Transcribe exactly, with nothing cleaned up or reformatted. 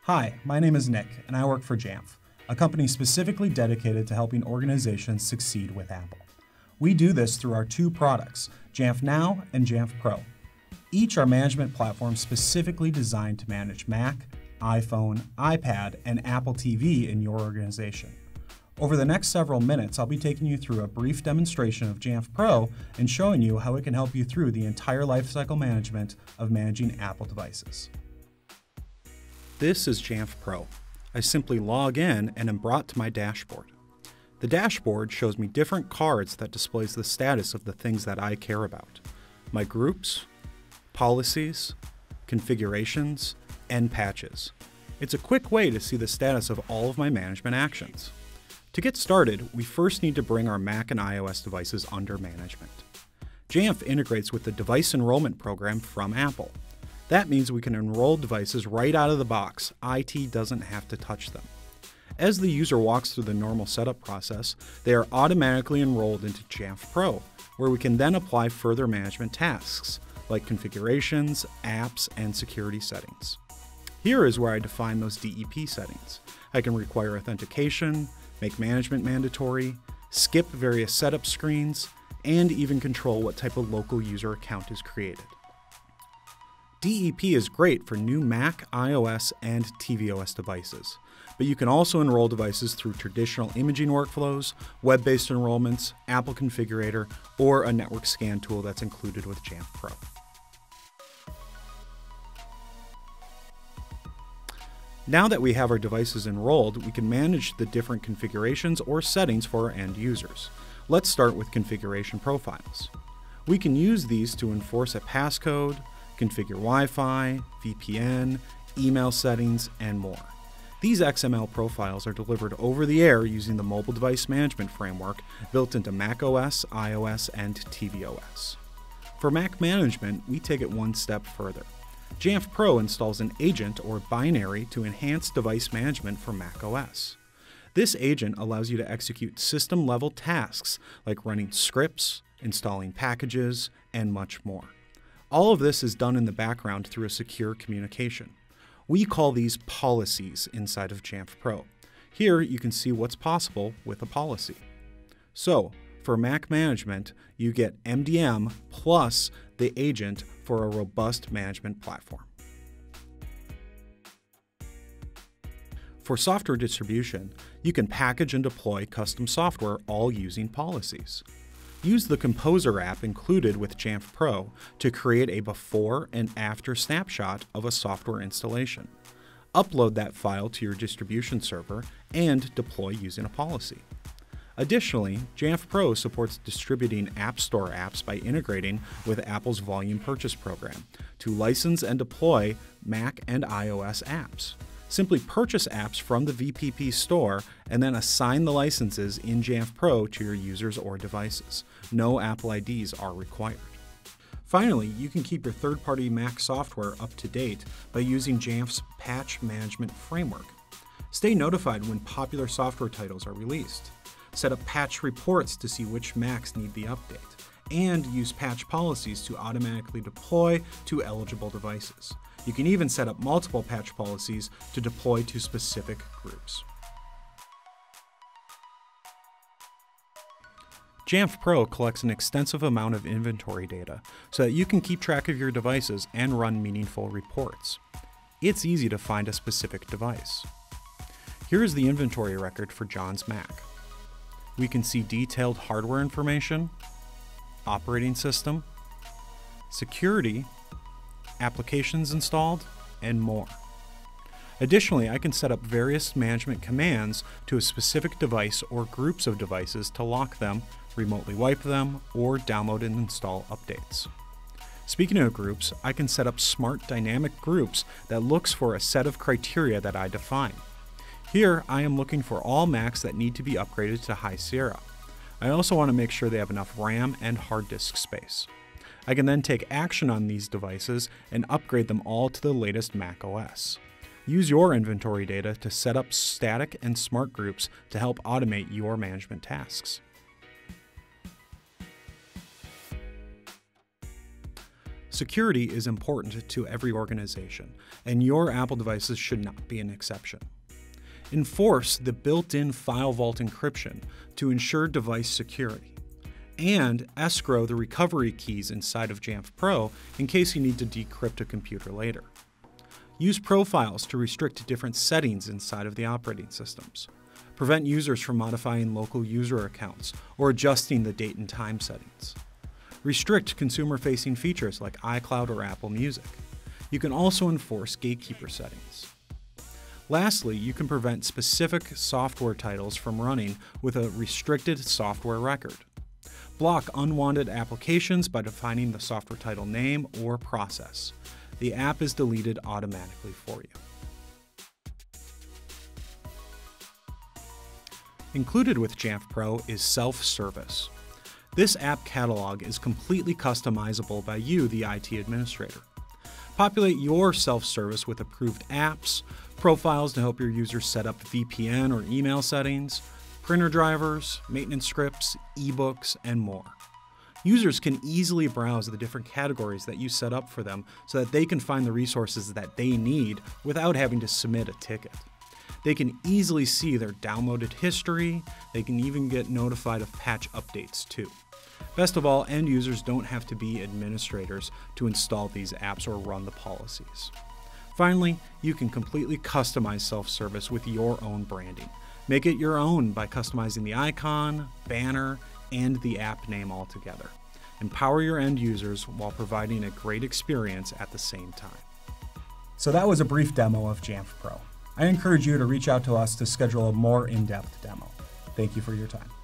Hi, my name is Nick, and I work for Jamf, a company specifically dedicated to helping organizations succeed with Apple. We do this through our two products, Jamf Now and Jamf Pro. Each are management platforms specifically designed to manage Mac, iPhone, iPad, and Apple T V in your organization. Over the next several minutes, I'll be taking you through a brief demonstration of Jamf Pro and showing you how it can help you through the entire lifecycle management of managing Apple devices. This is Jamf Pro. I simply log in and am brought to my dashboard. The dashboard shows me different cards that displays the status of the things that I care about. My groups, policies, configurations, and patches. It's a quick way to see the status of all of my management actions. To get started, we first need to bring our Mac and iOS devices under management. Jamf integrates with the device enrollment program from Apple. That means we can enroll devices right out of the box. I T doesn't have to touch them. As the user walks through the normal setup process, they are automatically enrolled into Jamf Pro, where we can then apply further management tasks, like configurations, apps, and security settings. Here is where I define those D E P settings. I can require authentication, make management mandatory, skip various setup screens, and even control what type of local user account is created. D E P is great for new Mac, iOS, and tvOS devices, but you can also enroll devices through traditional imaging workflows, web-based enrollments, Apple Configurator, or a network scan tool that's included with Jamf Pro. Now that we have our devices enrolled, we can manage the different configurations or settings for our end users. Let's start with configuration profiles. We can use these to enforce a passcode, configure Wi-Fi, V P N, email settings, and more. These X M L profiles are delivered over the air using the Mobile Device Management Framework built into macOS, iOS, and tvOS. For Mac management, we take it one step further. Jamf Pro installs an agent or binary to enhance device management for macOS. This agent allows you to execute system-level tasks like running scripts, installing packages, and much more. All of this is done in the background through a secure communication. We call these policies inside of Jamf Pro. Here you can see what's possible with a policy. So, for Mac management, you get M D M plus the agent for a robust management platform. For software distribution, you can package and deploy custom software all using policies. Use the Composer app included with Jamf Pro to create a before and after snapshot of a software installation. Upload that file to your distribution server and deploy using a policy. Additionally, Jamf Pro supports distributing App Store apps by integrating with Apple's Volume Purchase program to license and deploy Mac and iOS apps. Simply purchase apps from the V P P store and then assign the licenses in Jamf Pro to your users or devices. No Apple I Ds are required. Finally, you can keep your third-party Mac software up to date by using Jamf's Patch Management Framework. Stay notified when popular software titles are released. Set up patch reports to see which Macs need the update, and use patch policies to automatically deploy to eligible devices. You can even set up multiple patch policies to deploy to specific groups. Jamf Pro collects an extensive amount of inventory data so that you can keep track of your devices and run meaningful reports. It's easy to find a specific device. Here is the inventory record for John's Mac. We can see detailed hardware information, operating system, security, applications installed, and more. Additionally, I can set up various management commands to a specific device or groups of devices to lock them, remotely wipe them, or download and install updates. Speaking of groups, I can set up smart dynamic groups that looks for a set of criteria that I define. Here, I am looking for all Macs that need to be upgraded to High Sierra. I also want to make sure they have enough RAM and hard disk space. I can then take action on these devices and upgrade them all to the latest macOS. Use your inventory data to set up static and smart groups to help automate your management tasks. Security is important to every organization, and your Apple devices should not be an exception. Enforce the built-in file vault encryption to ensure device security, and escrow the recovery keys inside of Jamf Pro in case you need to decrypt a computer later. Use profiles to restrict different settings inside of the operating systems. Prevent users from modifying local user accounts or adjusting the date and time settings. Restrict consumer-facing features like iCloud or Apple Music. You can also enforce gatekeeper settings. Lastly, you can prevent specific software titles from running with a restricted software record. Block unwanted applications by defining the software title name or process. The app is deleted automatically for you. Included with Jamf Pro is SelfService. This app catalog is completely customizable by you, the I T administrator. Populate your self-service with approved apps, profiles to help your users set up V P N or email settings, printer drivers, maintenance scripts, ebooks, and more. Users can easily browse the different categories that you set up for them so that they can find the resources that they need without having to submit a ticket. They can easily see their downloaded history. They can even get notified of patch updates too. Best of all, end users don't have to be administrators to install these apps or run the policies. Finally, you can completely customize self-service with your own branding. Make it your own by customizing the icon, banner, and the app name altogether. Empower your end users while providing a great experience at the same time. So that was a brief demo of Jamf Pro. I encourage you to reach out to us to schedule a more in-depth demo. Thank you for your time.